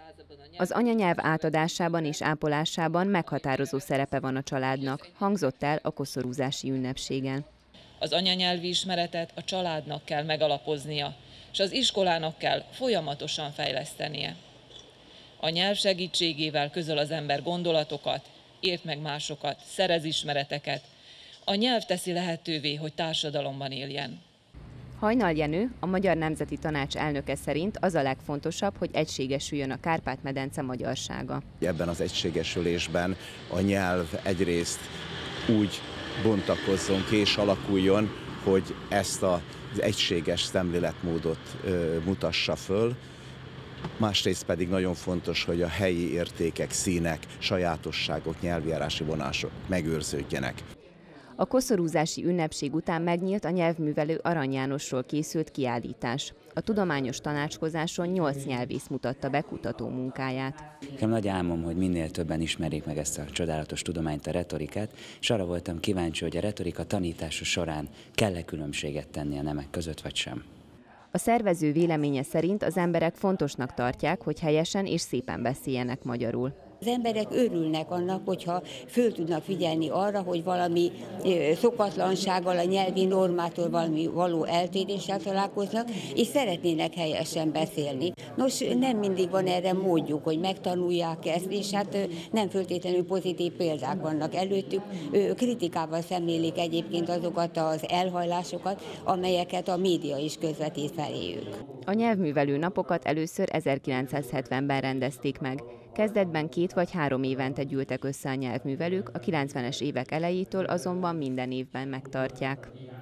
Az anyanyelv átadásában és ápolásában meghatározó szerepe van a családnak, hangzott el a koszorúzási ünnepségen. Az anyanyelvi ismeretet a családnak kell megalapoznia, és az iskolának kell folyamatosan fejlesztenie. A nyelv segítségével közöl az ember gondolatokat, ért meg másokat, szerez ismereteket. A nyelv teszi lehetővé, hogy társadalomban éljen. Hajnal Jenő, a Magyar Nemzeti Tanács elnöke szerint az a legfontosabb, hogy egységesüljön a Kárpát-medence magyarsága. Ebben az egységesülésben a nyelv egyrészt úgy bontakozzon ki és alakuljon, hogy ezt az egységes szemléletmódot mutassa föl. Másrészt pedig nagyon fontos, hogy a helyi értékek, színek, sajátosságok, nyelvjárási vonások megőrződjenek. A koszorúzási ünnepség után megnyílt a nyelvművelő Arany Jánosról készült kiállítás. A tudományos tanácskozáson 8 nyelvész mutatta be kutató munkáját. Nekem nagy álmom, hogy minél többen ismerjék meg ezt a csodálatos tudományt, a retorikát, és arra voltam kíváncsi, hogy a retorika tanítása során kell-e különbséget tenni a nemek között, vagy sem. A szervező véleménye szerint az emberek fontosnak tartják, hogy helyesen és szépen beszéljenek magyarul. Az emberek örülnek annak, hogyha föl tudnak figyelni arra, hogy valami szokatlansággal, a nyelvi normától való eltéréssel találkoznak, és szeretnének helyesen beszélni. Nos, nem mindig van erre módjuk, hogy megtanulják ezt, és hát nem feltétlenül pozitív példák vannak előttük. Kritikával szemlélik egyébként azokat az elhajlásokat, amelyeket a média is közvetít feléjük. A nyelvművelő napokat először 1970-ben rendezték meg. Kezdetben 2 vagy 3 évente gyűltek össze a nyelvművelők, a 90-es évek elejétől azonban minden évben megtartják.